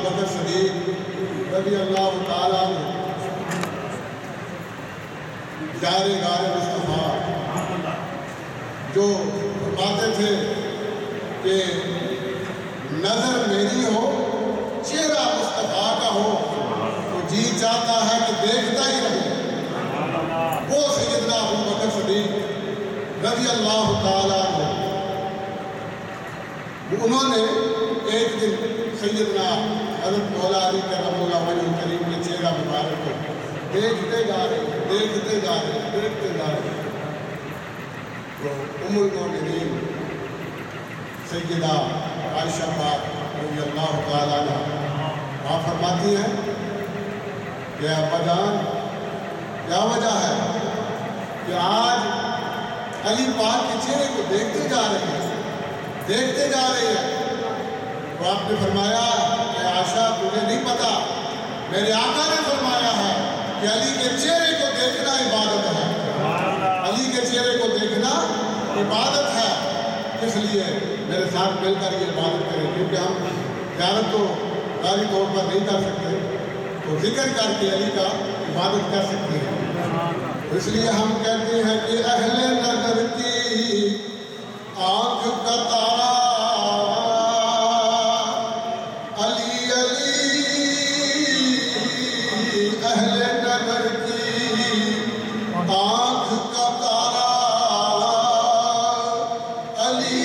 بکر صدیق رضی اللہ تعالیٰ عنہ یار غار مصطفیٰ جو فرماتے تھے کہ نظر میری ہو چہرہ مصطفیٰ کا ہو تو جی چاہتا ہے کہ دیکھتا ہی رہوں، وہ سیدنا ابو بکر صدیق رضی اللہ تعالیٰ عنہ انہوں نے ایک دن سیدنا حضرت مولا علی کرم اللہ وجہ کریم کے چہرہ مبارک کو دیکھتے جا رہے تو ام المومنین سیدہ عائشہ پاک رضی اللہ تعالیٰ عنہ آپ فرماتی ہیں کہ ابا جان کیا وجہ ہے کہ آج علی پاک کے چہرے کو دیکھتے جا رہے ہیں تو آپ نے فرمایا کہ عائشہ تجھے نہیں پتا، میرے آقا نے فرمایا ہے کہ علی کے چہرے کو دیکھنا عبادت ہے، علی کے چہرے کو دیکھنا عبادت ہے، اس لیے میرے ساتھ مل کر یہ عبادت کریں، کیونکہ ہم زیارت تو ظاہری طور پر نہیں کر سکتے، تو ذکر کر کے علی کا عبادت کر سکتے ہیں، اس لیے ہم کہتے ہیں کہ اہل نظر کی آنکھ کا تارا علی علی، اہل نظر کی آنکھ کا تارا علی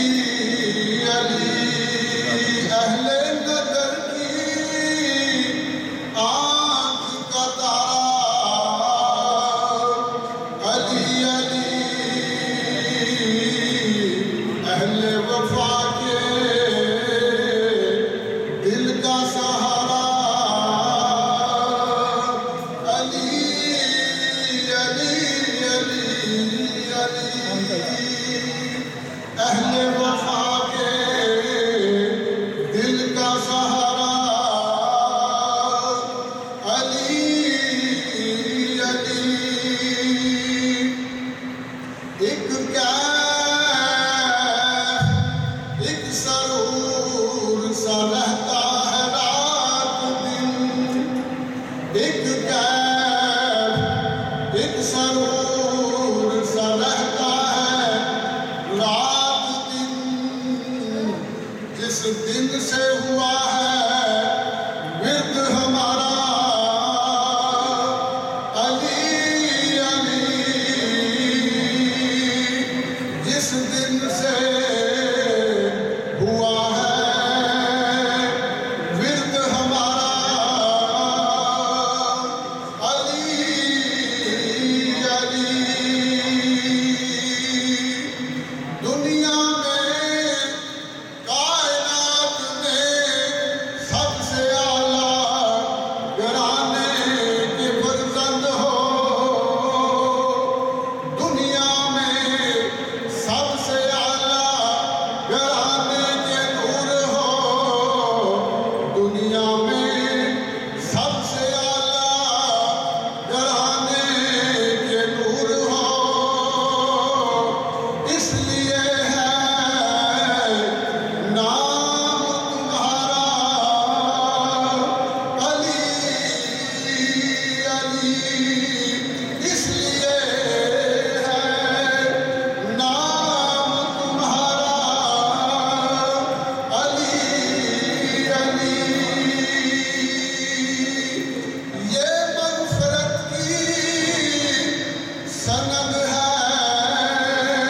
علی، اہل نظر کی آنکھ کا تارا علی علی، اہل وفا کے دل کا سہارا علی علی علی علی، اہل وفا کے دل کا سہارا علی علی، ایک ایک سرور سا رہتا ہے رات دن، ایک سرور سا رہتا ہے رات دن، جس دن سے ہوا ہے ورد ہمارا علی علی، جس دن سے ہوا ہے ورد ہمارا علی علی، دنیا میں کائنات میں سب سے اعلیٰ گھرانے کے فرزند ہو، دنیا میں سب سے اعلیٰ گھرانے کے نور ہو، دنیا میں سب سے اعلیٰ گھرانے کے نور ہو، اس لیے ہے نام تمہارا علی علی، اس لیے ہے نام تمہارا علی علی، یہ مغفرت کی سند ہے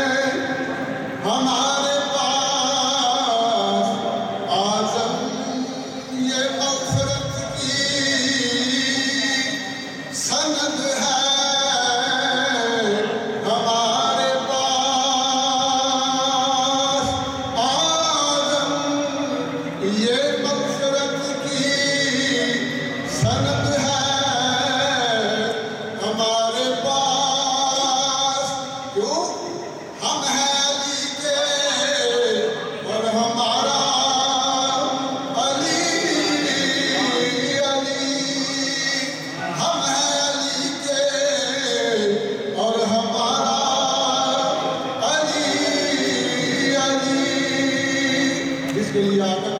ہمارے پاس اعظم، یہ مغفرت کی سند ہے ہمارے پاس اعظم، یہ